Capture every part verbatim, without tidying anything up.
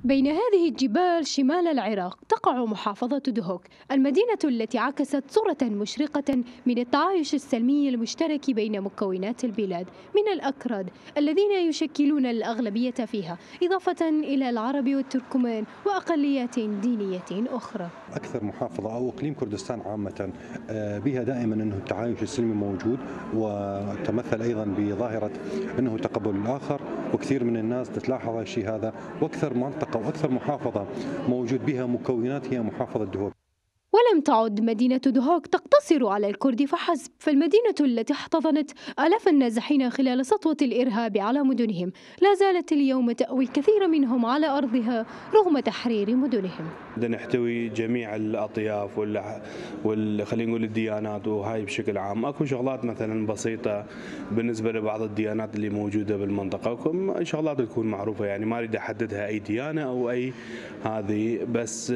بين هذه الجبال شمال العراق تقع محافظة دهوك، المدينة التي عكست صورة مشرقة من التعايش السلمي المشترك بين مكونات البلاد من الأكراد الذين يشكلون الأغلبية فيها، إضافة إلى العرب والتركمان وأقليات دينية أخرى. أكثر محافظة أو إقليم كردستان عامة بها دائما أنه التعايش السلمي موجود، وتمثل أيضا بظاهرة أنه تقبل الآخر، وكثير من الناس تتلاحظ الشيء هذا. وأكثر منطقة وأكثر محافظة موجود بها مكونات هي محافظة دهوك. ولم تعد مدينة دهوك تقتصر على الكرد فحسب، فالمدينة التي احتضنت آلاف النازحين خلال سطوة الإرهاب على مدنهم لا زالت اليوم تأوي الكثير منهم على أرضها رغم تحرير مدنهم. نحتوي جميع الأطياف وال وال خلينا نقول الديانات، وهاي بشكل عام. اكو شغلات مثلا بسيطة بالنسبة لبعض الديانات اللي موجودة بالمنطقة، وكم شغلات تكون معروفة، يعني ما اريد احددها أي ديانة أو أي هذه، بس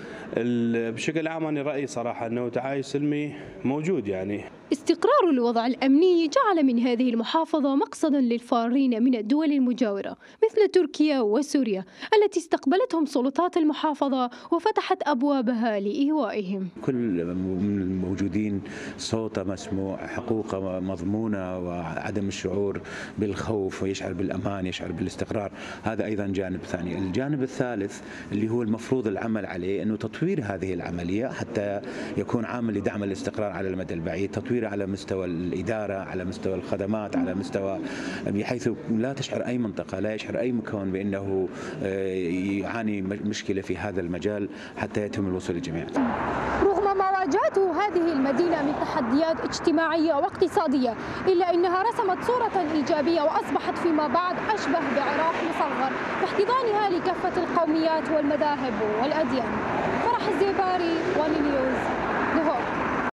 بشكل عام أنا رأيي صراحة أنه تعايش سلمي موجود. يعني استقرار الوضع الأمني جعل من هذه المحافظة مقصدا للفارين من الدول المجاورة مثل تركيا وسوريا التي استقبلتهم سلطات المحافظة وفتحت أبوابها لإيوائهم. كل من الموجودين صوته مسموع، حقوقه مضمونة، وعدم الشعور بالخوف، ويشعر بالأمان، يشعر بالاستقرار. هذا أيضا جانب ثاني. الجانب الثالث اللي هو المفروض العمل عليه أنه تطوير هذه العملية حتى يكون عامل لدعم الاستقرار على المدى البعيد، تطوير على مستوى الإدارة، على مستوى الخدمات، على مستوى بحيث لا تشعر أي منطقة، لا يشعر أي مكون بأنه يعاني مشكلة في هذا المجال حتى يتم الوصول للجميع. رغم ما واجهته هذه المدينة من تحديات اجتماعية واقتصادية، إلا أنها رسمت صورة إيجابية وأصبحت فيما بعد أشبه بعراق مصغر باحتضانها لكافة القوميات والمذاهب والأديان.